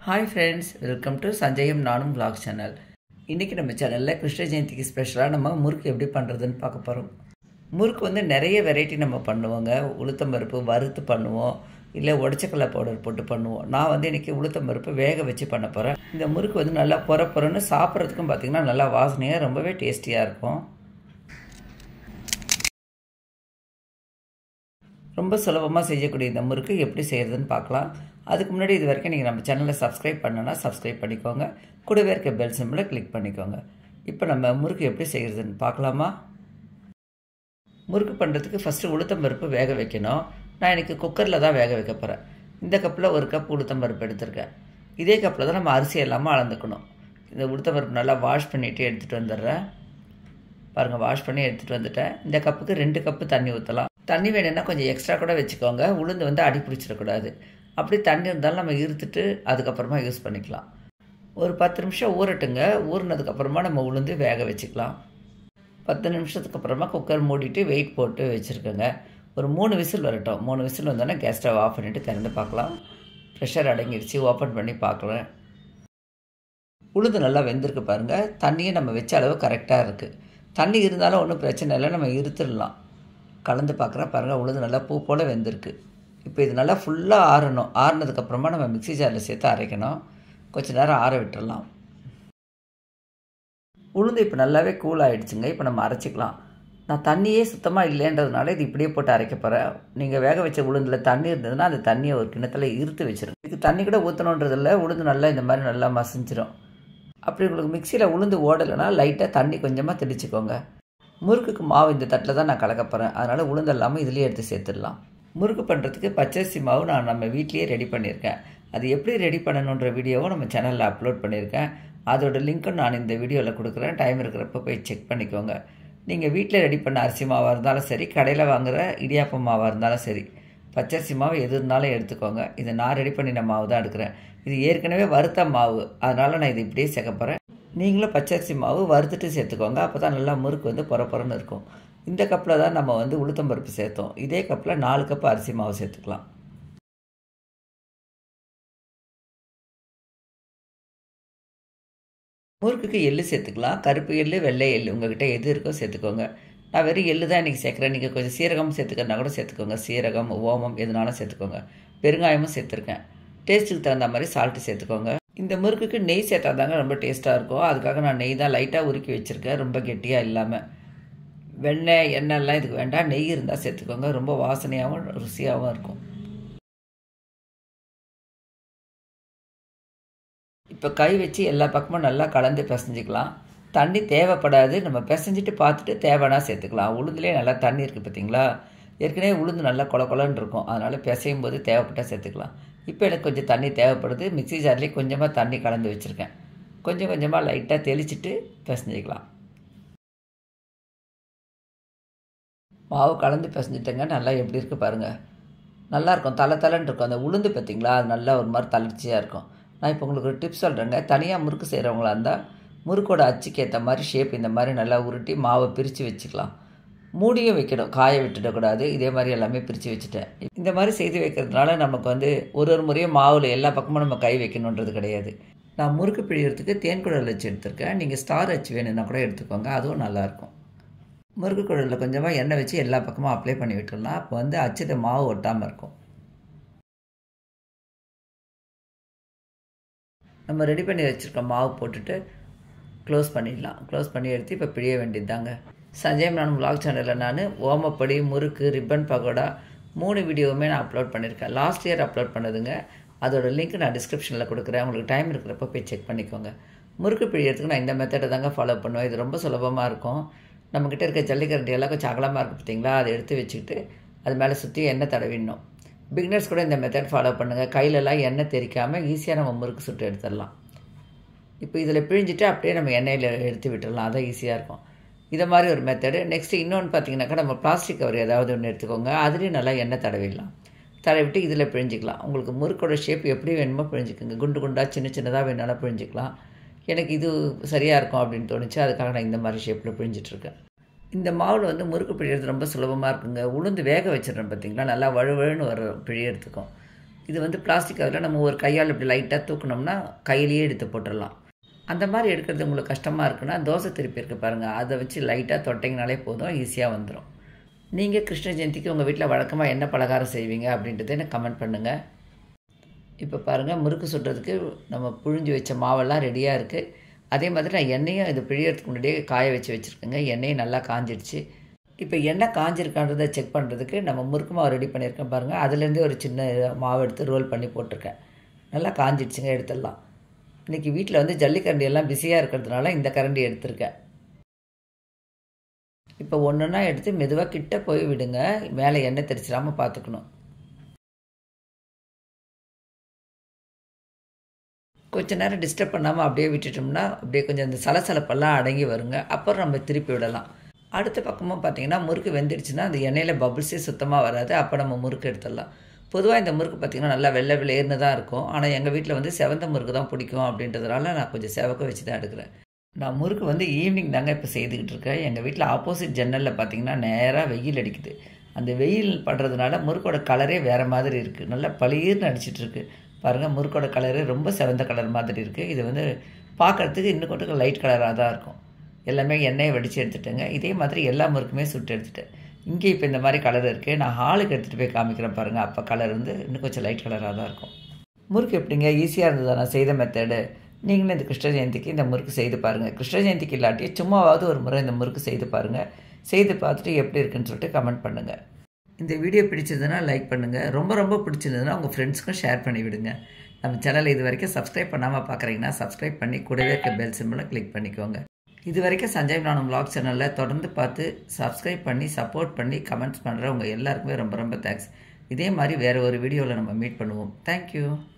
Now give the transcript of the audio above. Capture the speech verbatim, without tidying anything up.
Hi friends, welcome to Sanjayam Nanum Vlog channel. இன்னைக்கு நம்ம சேனல்ல கிருஷ்ண ஜெயந்திக்கு ஸ்பெஷலா நம்ம முறுக்கு எப்படி பண்றதுன்னு பார்க்க போறோம். முறுக்கு வந்து நிறைய வெரைட்டி நம்ம பண்ணுவோங்க. உளுத்தம் பருப்பு வறுத்து பண்ணுவோம், இல்ல உடைச்சக்கல்ல பவுடர் போட்டு பண்ணுவோம். நான் வந்து இன்னைக்கு உளுத்தம் பருப்பு வேக வச்சு பண்ண போறேன். இந்த முறுக்கு வந்து நல்லா பொற பொறன்னு சாப்பிடுறதுக்கும் பாத்தீங்கன்னா நல்லா வாசனையா ரொம்பவே டேஸ்டியா இருக்கும். ரொம்ப சுலபமா செய்யக்கூடிய இந்த முறுக்கு எப்படி செய்யறதுன்னு பார்க்கலாம். அதுக்கு முன்னாடி இது வரைக்கும் நீங்கள் நம்ம சேனலை சப்ஸ்கிரைப் பண்ணனா சப்ஸ்கிரைப் பண்ணிக்கோங்க, கூடவே இருக்க பெல் சிம்பிளை கிளிக் பண்ணிக்கோங்க. இப்போ நம்ம முறுக்கு எப்படி செய்கிறதுன்னு பார்க்கலாமா? முறுக்கு பண்ணுறதுக்கு ஃபஸ்ட்டு உளுத்தம் பருப்பு வேக வைக்கணும். நான் எனக்கு குக்கரில் தான் வேக வைக்க போகிறேன். இந்த கப்பில் ஒரு கப் உளுத்தம் பருப்பு எடுத்திருக்கேன். இதே கப்பில் தான் நம்ம அரிசி எல்லாமே அளந்துக்கணும். இந்த உளுத்தம் பருப்பு நல்லா வாஷ் பண்ணிவிட்டு எடுத்துகிட்டு வந்துடுறேன். பாருங்கள், வாஷ் பண்ணி எடுத்துகிட்டு வந்துட்டேன். இந்த கப்புக்கு ரெண்டு கப்பு தண்ணி ஊற்றலாம். தண்ணி வேணும்னா கொஞ்சம் எக்ஸ்ட்ரா கூட வச்சுக்கோங்க. உளுந்து வந்து அடி பிடிச்சிடக்கூடாது. அப்படி தண்ணி இருந்தாலும் நம்ம இருத்துட்டு அதுக்கப்புறமா யூஸ் பண்ணிக்கலாம். ஒரு பத்து நிமிஷம் ஊறட்டுங்க. ஊறினதுக்கப்புறமா நம்ம உளுந்து வேக வச்சுக்கலாம். பத்து நிமிஷத்துக்கு அப்புறமா குக்கர் மூடிட்டு வெயிட் போட்டு வச்சுருக்கோங்க. ஒரு மூணு விசில் வரட்டும். மூணு விசில் வந்தோடனே கேஸ் ஸ்டவ் ஆஃப் பண்ணிவிட்டு திறந்து பார்க்கலாம். ப்ரெஷர் அடங்கிடுச்சு. ஓப்பன் பண்ணி பார்க்குறேன். உளுந்து நல்லா வெந்திருக்கு பாருங்கள். தண்ணியும் நம்ம வச்ச அளவு கரெக்டாக இருக்குது. தண்ணி இருந்தாலும் ஒன்றும் பிரச்சனை இல்லை, நம்ம இருத்துடலாம். கலந்து பார்க்குறேன் பாருங்கள், உளுந்து நல்லா பூ போல் வெந்திருக்கு. இப்போ இது நல்லா ஃபுல்லாக ஆறணும். ஆறினதுக்கப்புறமா நம்ம மிக்ஸி ஜாரில் சேர்த்து அரைக்கணும். கொஞ்சம் நேரம் ஆற விட்டுடலாம். உளுந்து இப்போ நல்லாவே கூல் ஆகிடுச்சுங்க. இப்போ நம்ம அரைச்சிக்கலாம். நான் தண்ணியே சுத்தமாக இல்லைன்றதுனால இது இப்படியே போட்டு அரைக்க போகிறேன். நீங்கள் வேக வச்ச உளுந்தில் தண்ணி இருந்ததுன்னா அந்த தண்ணியை ஒரு கிணத்துல இருத்து வச்சிருங்க. இதுக்கு தண்ணி கூட ஊற்றணுன்றதில்ல. உளுந்து நல்லா இந்த மாதிரி நல்லா மசிஞ்சிடும். அப்படி உங்களுக்கு மிக்சியில் உளுந்து ஓடலைன்னா லைட்டாக தண்ணி கொஞ்சமாக தெளிச்சுக்கோங்க. முறுக்குக்கு மாவு இந்த தட்டில் தான் நான் கலக்க போகிறேன். அதனால் உளுந்து இல்லாமல் இதுலேயே எடுத்து சேர்த்துடலாம். முறுக்கு பண்ணுறதுக்கு பச்சரிசி மாவு நான் நம்ம வீட்லேயே ரெடி பண்ணியிருக்கேன். அது எப்படி ரெடி பண்ணணுன்ற வீடியோவும் நம்ம சேனலில் அப்லோட் பண்ணியிருக்கேன். அதோட லிங்க்கும் நான் இந்த வீடியோவில் கொடுக்குறேன். டைம் இருக்கிறப்ப போய் செக் பண்ணிக்கோங்க. நீங்கள் வீட்டில் ரெடி பண்ண அரிசி மாவாக இருந்தாலும் சரி, கடையில் வாங்குகிற இடியாப்பம் மாவாக இருந்தாலும் சரி, பச்சரிசி மாவு எது இருந்தாலும் எடுத்துக்கோங்க. இதை நான் ரெடி பண்ணின மாவு தான் எடுக்கிறேன். இது ஏற்கனவே வறுத்த மாவு, அதனால் நான் இது இப்படியே சேர்க்க போகிறேன். நீங்களும் பச்சரிசி மாவு வறுத்துட்டு சேர்த்துக்கோங்க. அப்போ தான் நல்லா முறுக்கு வந்து பொற பொறன்னு இருக்கும். இந்த கப்பில் தான் நம்ம வந்து உளுத்தம் பருப்பு சேர்த்தோம். இதே கப்பில் நாலு கப் அரிசி மாவு சேர்த்துக்கலாம். முறுக்குக்கு எள்ளு சேர்த்துக்கலாம். கருப்பு எள்ளு, வெள்ளை எள்ளு உங்கள்கிட்ட எது இருக்கோ சேர்த்துக்கோங்க. நான் வெறும் எள்ளு தான் இன்றைக்கி சேர்க்குறேன். நீங்கள் கொஞ்சம் சீரகம் சேர்த்துக்கிறனா கூட சேர்த்துக்கோங்க. சீரகம், ஓமம் எதுனாலும் சேர்த்துக்கோங்க. பெருங்காயமும் சேர்த்துருக்கேன். டேஸ்ட்டுக்கு தகுந்த மாதிரி சால்ட்டு சேர்த்துக்கோங்க. இந்த முறுக்குக்கு நெய் சேர்த்தா தாங்க ரொம்ப டேஸ்ட்டாக இருக்கும். அதுக்காக நான் நெய் தான் லைட்டாக உருக்கி வச்சுருக்கேன், ரொம்ப கெட்டியாக இல்லாமல். வெண்ணெய் எண்ணெய்லாம் இதுக்கு வேண்டாம். நெய் இருந்தால் சேர்த்துக்கோங்க. ரொம்ப வாசனையாகவும் ருசியாகவும் இருக்கும். இப்போ கை வச்சு எல்லா பக்கமும் நல்லா கலந்து பிசைஞ்சிக்கலாம். தண்ணி தேவைப்படாது. நம்ம பிசைஞ்சிட்டு பார்த்துட்டு தேவைன்னா சேர்த்துக்கலாம். உளுந்துலேயே நல்லா தண்ணி இருக்குது பார்த்தீங்களா? ஏற்கனவே உளுந்து நல்லா கொல கொலன்னு இருக்கும். அதனால் பிசையும் போது தேவைப்பட்டால் சேர்த்துக்கலாம். இப்போ எனக்கு கொஞ்சம் தண்ணி தேவைப்படுது. மிக்ஸி ஜார்லேயே கொஞ்சமாக தண்ணி கலந்து வச்சுருக்கேன். கொஞ்சம் கொஞ்சமாக லைட்டாக தெளிச்சிட்டு பிசைஞ்சிக்கலாம். மாவு கலந்து பிசைஞ்சிட்டேங்க. நல்லா எப்படி இருக்குது பாருங்கள். நல்லாயிருக்கும். தலை தலைன்னு இருக்கும். அந்த உளுந்து பார்த்திங்களா, அது நல்லா ஒரு மாதிரி தளர்ச்சியாக இருக்கும். நான் இப்போ உங்களுக்கு ஒரு டிப்ஸ் சொல்கிறேங்க. தனியாக முறுக்கு செய்கிறவங்களா இருந்தால் முறுக்கோட அச்சுக்கு ஏற்ற மாதிரி ஷேப் இந்த மாதிரி நல்லா உருட்டி மாவை பிரித்து வச்சுக்கலாம். மூடியும் வைக்கணும், காய விட்டுடக்கூடாது. இதே மாதிரி எல்லாமே பிரித்து வச்சுட்டேன். இந்த மாதிரி செய்து வைக்கிறதுனால நமக்கு வந்து ஒரு ஒரு முறையும் மாவில் எல்லா பக்கமும் நம்ம கை வைக்கணுன்றது கிடையாது. நான் முறுக்கு பிழியறதுக்கு தேன்குழல் அச்சு எடுத்திருக்கேன். நீங்கள் ஸ்டார் அச்சு வேணும்னா கூட எடுத்துக்கோங்க, அதுவும் நல்லாயிருக்கும். முறுக்கு குழலில் கொஞ்சமாக எண்ணெய் வச்சு எல்லா பக்கமும் அப்ளை பண்ணி விட்டுடலாம். அப்போ வந்து அச்சுத மாவு ஒட்டாமல் இருக்கும். நம்ம ரெடி பண்ணி வச்சுருக்க மாவு போட்டுட்டு க்ளோஸ் பண்ணிடலாம். க்ளோஸ் பண்ணி எடுத்து இப்போ பிழிய வேண்டியது தாங்க. சஞ்சயம் நான் vlog சேனலில் நான் ஓமப்படி, முறுக்கு, ரிப்பன் பகோடா மூணு வீடியோவுமே நான் அப்லோட் பண்ணியிருக்கேன். லாஸ்ட் இயர் அப்லோட் பண்ணதுங்க. அதோட லிங்க் நான் டிஸ்கிரிப்ஷனில் கொடுக்குறேன். உங்களுக்கு டைம் இருக்கிறப்ப போய் செக் பண்ணிக்கோங்க. முறுக்கு பிழியறதுக்கு நான் இந்த மெத்தடை தாங்க ஃபாலோ பண்ணுவேன். இது ரொம்ப சுலபமாக இருக்கும். நம்மக்கிட்ட இருக்க ஜல்லிக்கரண்டியெல்லாம் கொஞ்சம் அகலமாக இருக்குது பார்த்தீங்களா, அதை எடுத்து வச்சுக்கிட்டு அது மேலே சுற்றி எண்ணெய் தடவிடணும். பிகினர்ஸ் கூட இந்த மெத்தட் ஃபாலோ பண்ணுங்கள். கையிலலாம் எண்ணெய் தெரிக்காமல் ஈஸியாக நம்ம முறுக்கு சுட்டு எடுத்துடலாம். இப்போ இதில் பிழிஞ்சிட்டு அப்படியே நம்ம எண்ணெயில் எடுத்து விட்டுடலாம். அதான் ஈஸியாக இருக்கும். இதை மாதிரி ஒரு மெத்தடு. நெக்ஸ்ட்டு இன்னொன்று பார்த்தீங்கன்னாக்கா, நம்ம பிளாஸ்டிக் கவர் ஏதாவது ஒன்று எடுத்துக்கோங்க. அதுலேயும் நல்லா எண்ணெய் தடவிடலாம். தடவிட்டு இதில் பிழிஞ்சிக்கலாம். உங்களுக்கு முறுக்கோட ஷேப் எப்படி வேணுமோ பிழிஞ்சிக்கோங்க. குண்டு குண்டாக சின்ன சின்னதாக வேணாலும் பிழிஞ்சிக்கலாம். எனக்கு இது சரியாக இருக்கும் அப்படின்னு தோணுச்சு. அதுக்காக நான் இந்த மாதிரி ஷேப்பில் பிழிஞ்சிட்ருக்கேன். இந்த மாவில் வந்து முறுக்கு பிழியறது ரொம்ப சுலபமாக இருக்குங்க. உளுந்து வேக வச்சிடறேன் பார்த்தீங்களா, நல்லா வழுவழுன்னு வர பிழியறதுக்கும். இது வந்து பிளாஸ்டிக் கவரில் நம்ம ஒரு கையால் இப்படி லைட்டாக தூக்கினோம்னா கையிலேயே எடுத்து போட்டுடலாம். அந்த மாதிரி எடுக்கிறது உங்களுக்கு கஷ்டமாக இருக்குன்னா தோசை திருப்பி இருக்குது பாருங்கள், அதை வச்சு லைட்டாக தொட்டிங்கனாலே போதும், ஈஸியாக வந்துடும். நீங்கள் கிருஷ்ண ஜெயந்திக்கு உங்கள் வீட்டில் வழக்கமாக என்ன பலகாரம் செய்வீங்க அப்படின்றத எனக்கு கமெண்ட் பண்ணுங்கள். இப்போ பாருங்கள், முறுக்கு சுடுறதுக்கு நம்ம புழிஞ்சு வச்ச மாவெல்லாம் ரெடியாக இருக்குது. அதே மாதிரி நான் எண்ணெயும் இது பிழியறதுக்கு முன்னாடியே காய வச்சு வச்சுருக்கேங்க. எண்ணெயும் நல்லா காஞ்சிடுச்சு. இப்போ எண்ணெய் காஞ்சிருக்கான்றதை செக் பண்ணுறதுக்கு நம்ம முறுக்கு மாவு ரெடி பண்ணியிருக்கேன் பாருங்கள், அதுலேருந்தே ஒரு சின்ன மாவு எடுத்து ரோல் பண்ணி போட்டிருக்கேன். நல்லா காஞ்சிடுச்சுங்க, எடுத்துடலாம். இன்றைக்கி வீட்டில் வந்து ஜல்லிக்கரண்டி எல்லாம் பிஸியாக இருக்கிறதுனால இந்த கரண்டி எடுத்திருக்கேன். இப்போ ஒன்றுன்னா எடுத்து மெதுவாக கிட்ட போய் விடுங்க, மேலே எண்ணெய் தெரிச்சிடாமல் பார்த்துக்கணும். கொஞ்சம் நேரம் டிஸ்டர்ப் பண்ணாமல் அப்படியே விட்டுட்டோம்னா அப்படியே கொஞ்சம் அந்த சலசலப்பெல்லாம் அடங்கி வருங்க. அப்புறம் நம்ம திருப்பி விடலாம். அடுத்த பக்கமும் பார்த்திங்கன்னா முறுக்கு வெந்துடுச்சுன்னா அந்த எண்ணெயில் பபுள்ஸே சுத்தமாக வராது. அப்போ நம்ம முறுக்கு எடுத்துடலாம். பொதுவாக இந்த முறுக்கு பார்த்திங்கன்னா நல்லா வெள்ளை வெள்ளையர்னு தான் இருக்கும். ஆனால் எங்கள் வீட்டில் வந்து செவந்த முறுக்கு தான் பிடிக்கும் அப்படின்றதுனால நான் கொஞ்சம் செவக்க வச்சு தான் எடுக்கிறேன். நான் முறுக்கு வந்து ஈவினிங் தாங்க இப்போ செய்துக்கிட்டு இருக்கேன். எங்கள் வீட்டில் ஆப்போசிட் ஜன்னலில் பார்த்திங்கன்னா நேராக வெயில் அடிக்குது. அந்த வெயில் படுறதுனால முறுக்கோட கலரே வேறு மாதிரி இருக்குது. நல்லா பளிர்னு அடிச்சிட்ருக்கு பாருங்கள். முறுக்கோட கலரு ரொம்ப செவந்த கலர் மாதிரி இருக்குது. இது வந்து பார்க்குறதுக்கு இன்னும் கொஞ்சம் லைட் கலராக தான் இருக்கும். எல்லாமே எண்ணெயை வடித்து எடுத்துட்டேங்க. இதே மாதிரி எல்லா முறுக்குமே சுட்டு எடுத்துட்டேன். இங்கே இப்போ இந்த மாதிரி கலர் இருக்குது. நான் ஹாலுக்கு எடுத்துகிட்டு போய் காமிக்கிறேன் பாருங்கள். அப்போ கலர் வந்து இன்னும் கொஞ்சம் லைட் கலராக தான் இருக்கும். முறுக்கு எப்படிங்க ஈஸியாக இருந்ததா நான் செய்த மெத்தடு? நீங்களும் இந்த கிருஷ்ண ஜெயந்திக்கு இந்த முறுக்கு செய்து பாருங்கள். கிருஷ்ண ஜெயந்திக்கு இல்லாட்டி சும்மாவாவது ஒரு முறை இந்த முறுக்கு செய்து பாருங்கள். செய்து பார்த்துட்டு எப்படி இருக்குன்னு சொல்லிட்டு கமெண்ட் பண்ணுங்கள். இந்த வீடியோ பிடிச்சதுன்னா லைக் பண்ணுங்கள். ரொம்ப ரொம்ப பிடிச்சிருந்ததுன்னா உங்கள் ஃப்ரெண்ட்ஸ்க்கும் ஷேர் பண்ணி விடுங்க. நம்ம சேனலை இது வரைக்கும் சப்ஸ்கிரைப் பண்ணாமல் பார்க்குறீங்கன்னா சப்ஸ்கிரைப் பண்ணி கூடவே இருக்க பெல் சிம்பிளை கிளிக் பண்ணிக்கோங்க. இது வரைக்கும் சஞ்சய் நானும் vlog சேனலில் தொடர்ந்து பார்த்து சப்ஸ்கிரைப் பண்ணி சப்போர்ட் பண்ணி கமெண்ட்ஸ் பண்ணுற உங்கள் எல்லாருக்குமே ரொம்ப ரொம்ப தேங்க்ஸ். இதே மாதிரி வேறு ஒரு வீடியோவில் நம்ம மீட் பண்ணுவோம். தேங்க்யூ.